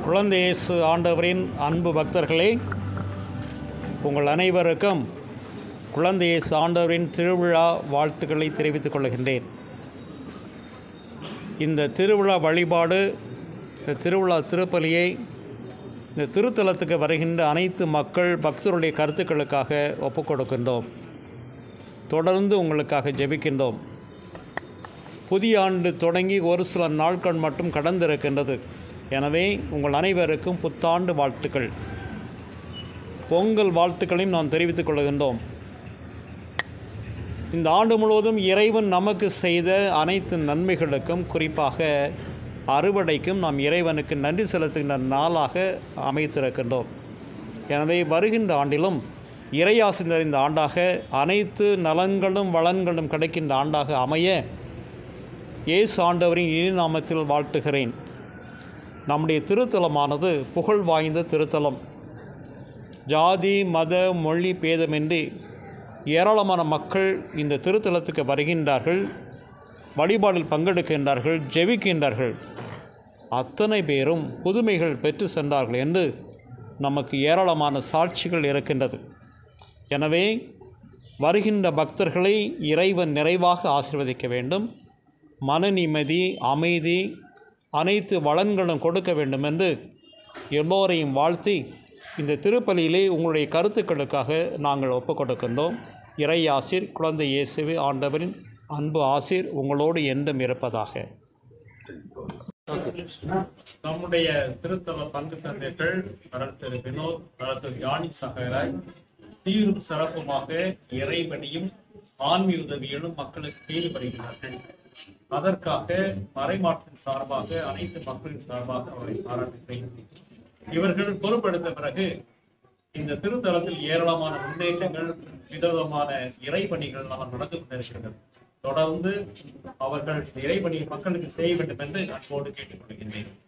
குழந்தை இயேசு ஆண்டவரின் அன்பு பக்தர்களே, உங்கள் அனைவருக்கும் குழந்தை இயேசு ஆண்டவரின் திருவிழா வாழ்த்துக்களை தெரிவித்துக் கொள்கின்றேன். இந்த திருவிழா வழிபாடு, இந்த திருவிழா திருப்பலியை இந்த திருத்தலத்துக்கு வருகின்ற அனைத்து மக்கள் பக்தருடைய கருத்துக்களுக்காக ஒப்புக்கொடுக்கின்றோம். தொடர்ந்து உங்களுக்காக ஜெபிக்கின்றோம். புதிய ஆண்டு தொடங்கி ஒரு சில நாட்கள் மட்டும் கடந்திருக்கின்றது. எனவே உங்கள் அனைவருக்கும் புத்தாண்டு வாழ்த்துக்கள், பொங்கல் வாழ்த்துக்களையும் நாம் தெரிவித்துக் கொள்கின்றோம். இந்த ஆண்டு முழுவதும் இறைவன் நமக்கு செய்த அனைத்து நன்மைகளுக்கும், குறிப்பாக அறுவடைக்கும் நாம் இறைவனுக்கு நன்றி செலுத்துகின்ற நாளாக அமைத்திருக்கின்றோம். எனவே வருகின்ற ஆண்டிலும் இறையாசி நிறைந்த ஆண்டாக, அனைத்து நலன்களும் வளங்களும் கிடைக்கின்ற ஆண்டாக அமைய இயேசு ஆண்டவரின் இனி நாமத்தில் வாழ்த்துகிறேன். நம்முடைய திருத்தலமானது புகழ் வாய்ந்த திருத்தலம். ஜாதி மத மொழி பேதமின்றி ஏராளமான மக்கள் இந்த திருத்தலத்துக்கு வருகின்றார்கள், வழிபாடில் பங்கெடுக்கின்றார்கள், ஜெபிக்கின்றார்கள். அத்தனை பேரும் புதுமைகள் பெற்று சென்றார்கள் என்று நமக்கு ஏராளமான சாட்சிகள் இருக்கின்றது. எனவே வருகின்ற பக்தர்களை இறைவன் நிறைவாக ஆசீர்வதிக்க வேண்டும். மன நிம்மதி, அமைதி, அனைத்து வளங்களும் கொடுக்க வேண்டும் என்று எல்லோரையும் வாழ்த்தி இந்த திருப்பலியிலே உங்களுடைய கருத்துக்களுக்காக நாங்கள் ஒப்புக்கொடுக்கின்றோம். இறை ஆசீர், குழந்தை இயேசுவே ஆண்டவரின் அன்பு ஆசீர் உங்களோடு என்றும் இருப்பதாக. நம்முடைய திருத்தல பங்கு தந்தைகள் திரு வினோத், திரு யானி சகராய் சீரும் சிறப்புமாக இறைவனியும் ஆன்மீக உதவியிலும் மக்களுக்கு ஈடுபடுகிறார்கள். அதற்காக மறைமாற்றின் சார்பாக, அனைத்து மக்களின் சார்பாக அவரை பாராட்டுகிறேன். இவர்கள் பொறுப்பெடுத்த பிறகு இந்த திருத்தலத்தில் ஏராளமான முன்னேற்றங்கள், விதவிதமான இறைபணிகள் நாம் நடந்து கொண்டிருக்கிறது. தொடர்ந்து அவர்கள் இறைபணியை மக்களுக்கு செய்ய வேண்டும் என்று அன்போடு கேட்டுக்கொள்கின்றேன்.